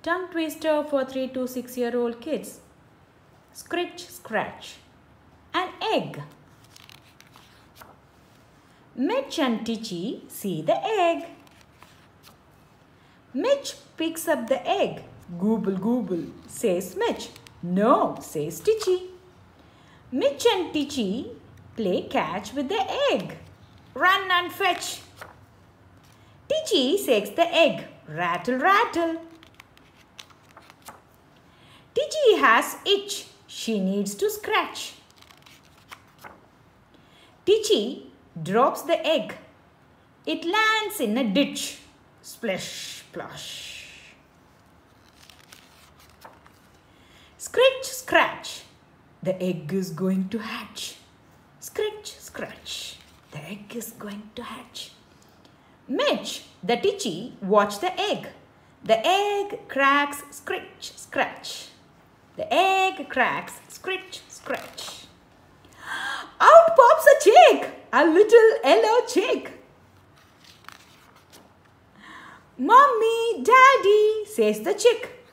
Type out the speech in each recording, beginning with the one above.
Tongue twister for 3 to 6-year-old kids. Scritch, scratch. An egg. Mitch and Titchy see the egg. Mitch picks up the egg. Gooble, gooble, says Mitch. No, says Titchy. Mitch and Titchy play catch with the egg. Run and fetch. Titchy shakes the egg. Rattle, rattle. Titchy has itch. She needs to scratch. Titchy drops the egg. It lands in a ditch. Splish, splosh. Scritch, scratch. The egg is going to hatch. Scritch, scratch. The egg is going to hatch. Mitch, the Titchy, watch the egg. The egg cracks, scritch, scratch. The egg cracks, scritch, scratch. Out pops a chick, a little yellow chick. Mommy, Daddy, says the chick.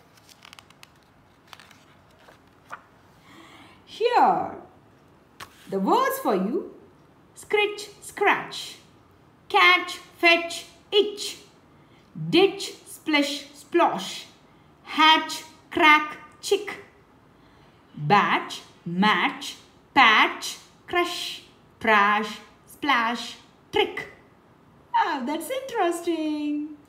Here, the words for you. Scritch, scratch. Catch, fetch, itch. Ditch, splish, splosh. Hatch, crack, chick. Batch, match, patch, crush, prash, splash, trick. Ah, that's interesting.